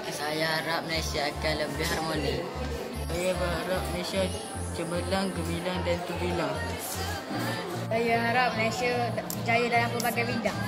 Saya harap Malaysia akan lebih harmoni. Saya berharap Malaysia cemerlang, gemilang dan terbilang. Saya harap Malaysia berjaya dalam pelbagai bidang.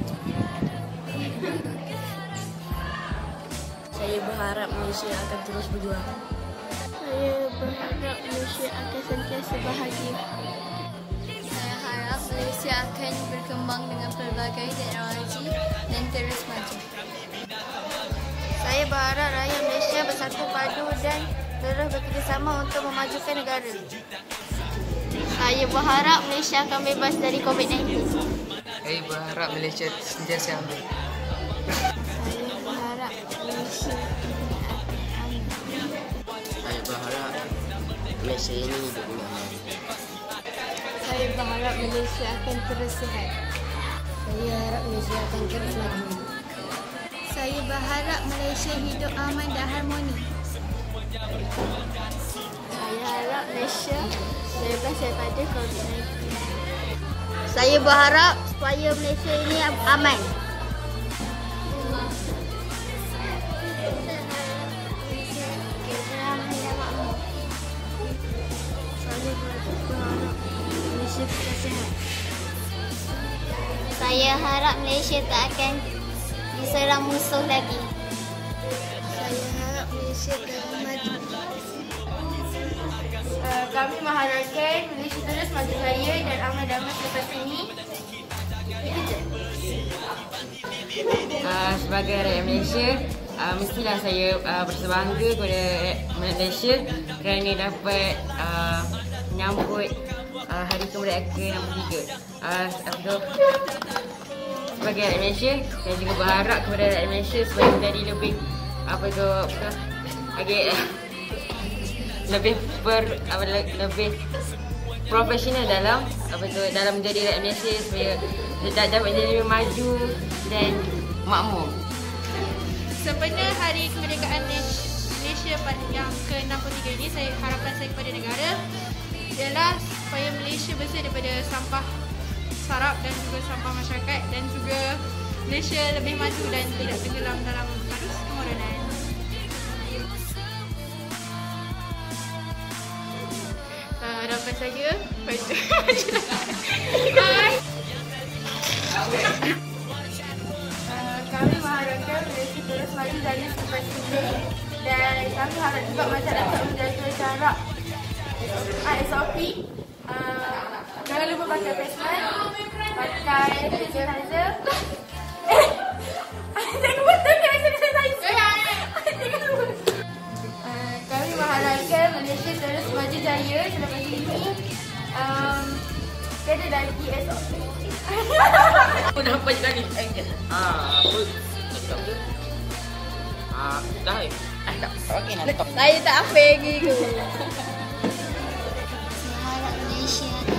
Saya berharap Malaysia akan terus berjuang. Saya berharap Malaysia akan sentiasa bahagia. Saya harap Malaysia akan berkembang dengan pelbagai teknologi dan terus maju. Saya berharap rakyat Malaysia bersatu padu dan terus bekerjasama untuk memajukan negara. Saya berharap Malaysia akan bebas dari COVID-19. Saya berharap Malaysia sentiasa aman. Saya berharap Malaysia aman. Saya berharap Malaysia ini hidup nyaman. Saya berharap Malaysia akan terus sihat. Saya harap Malaysia akan terus maju. Saya berharap Malaysia hidup aman dan harmoni. Saya harap Malaysia bebas daripada COVID-19. Saya berharap supaya Malaysia ini aman. Saya harap Malaysia tak akan diserang musuh lagi. Saya harap Malaysia akan maju. Kami mengharapkan Malaysia terus maju jaya dan aman damai selepas ini. Sebagai rakyat Malaysia, mestilah saya berbangga kepada Malaysia kerana dapat menyambut Hari Kemerdekaan ke-63. Sebagai rakyat Malaysia, saya juga berharap kepada rakyat Malaysia supaya menjadi lebih lebih profesional dalam menjadi rakyat Malaysia supaya dapat menjadi lebih maju dan makmur. Sempena Hari Kemerdekaan Malaysia yang ke-63 ini, harapan saya kepada negara ialah supaya Malaysia bersih daripada sampah sarap dan juga sampah masyarakat, dan juga Malaysia lebih maju dan tidak tenggelam dalam arus kemodenan. Harapan saya Kami mengharapkan Malaysia terus maju dari selepas ini, dan kami harap juga masyarakat menjaga jarak SOP. Jangan lupa pakai face mask, pakai hand sanitizer. Kami mengharapkan Malaysia terus maju jaya selepas ini. Tiada lagi SOP. Kenapa jadi dah. Okey nak. Saya tak apa lagi. Saya harap Malaysia